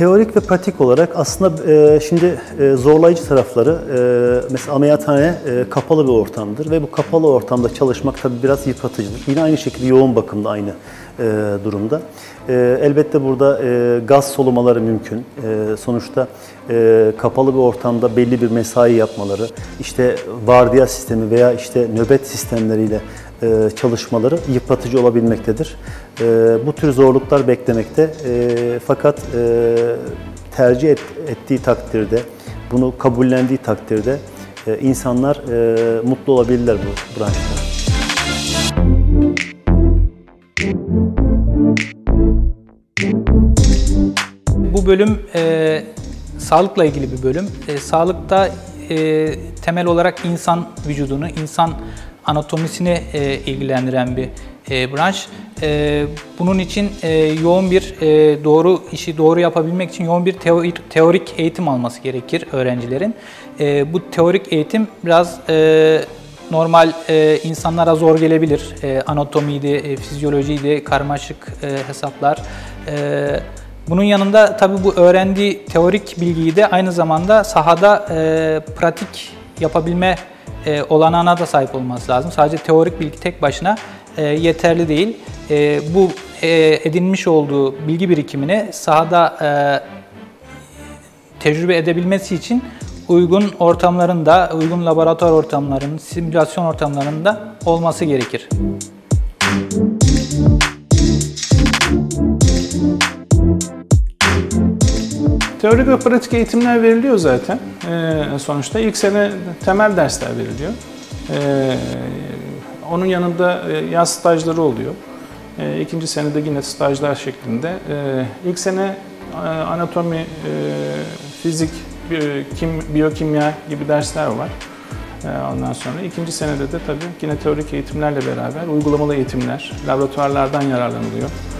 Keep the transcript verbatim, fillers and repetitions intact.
Teorik ve pratik olarak aslında e, şimdi e, zorlayıcı tarafları e, mesela ameliyathane e, kapalı bir ortamdır ve bu kapalı ortamda çalışmak tabii biraz yıpratıcıdır. Yine aynı şekilde yoğun bakımda aynı e, durumda. E, elbette burada e, gaz solumaları mümkün. E, sonuçta e, kapalı bir ortamda belli bir mesai yapmaları, işte vardiya sistemi veya işte nöbet sistemleriyle e, çalışmaları yıpratıcı olabilmektedir. E, bu tür zorluklar beklemekte. E, fakat e, tercih et, ettiği takdirde, bunu kabullendiği takdirde e, insanlar e, mutlu olabilirler bu branşta. Bu bölüm e, sağlıkla ilgili bir bölüm. E, sağlıkta e, temel olarak insan vücudunu, insan anatomisini e, ilgilendiren bir e, branş. E, bunun için e, yoğun bir e, doğru işi doğru yapabilmek için yoğun bir teorik, teorik eğitim alması gerekir öğrencilerin. E, bu teorik eğitim biraz e, normal e, insanlara zor gelebilir. E, anatomiydi, e, fizyolojiydi, karmaşık e, hesaplar. E, bunun yanında tabii bu öğrendiği teorik bilgiyi de aynı zamanda sahada e, pratik yapabilme e, olanağına da sahip olması lazım. Sadece teorik bilgi tek başına e, yeterli değil. E, bu e, edinmiş olduğu bilgi birikimini sahada e, tecrübe edebilmesi için uygun ortamlarında, uygun laboratuvar ortamlarının, simülasyon ortamlarında olması gerekir. Teorik ve pratik eğitimler veriliyor zaten. Ee, sonuçta ilk sene temel dersler veriliyor. Ee, onun yanında yaz stajları oluyor. Ee, ikinci senede yine stajlar şeklinde. Ee, ilk sene anatomi, e, fizik, kim, biyokimya gibi dersler var. Ee, ondan sonra ikinci senede de tabii yine teorik eğitimlerle beraber uygulamalı eğitimler, laboratuvarlardan yararlanılıyor.